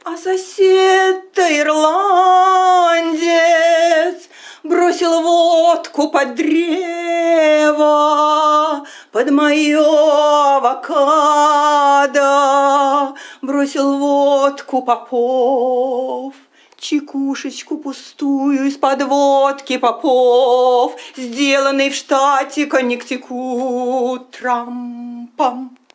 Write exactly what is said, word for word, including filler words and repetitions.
А сосед-то ирландец бросил водку под древо, под мое авокадо бросил водку Попов. Чекушечку пустую из-под водки Попов, сделанный в штате Коннектикут. Трам-пам.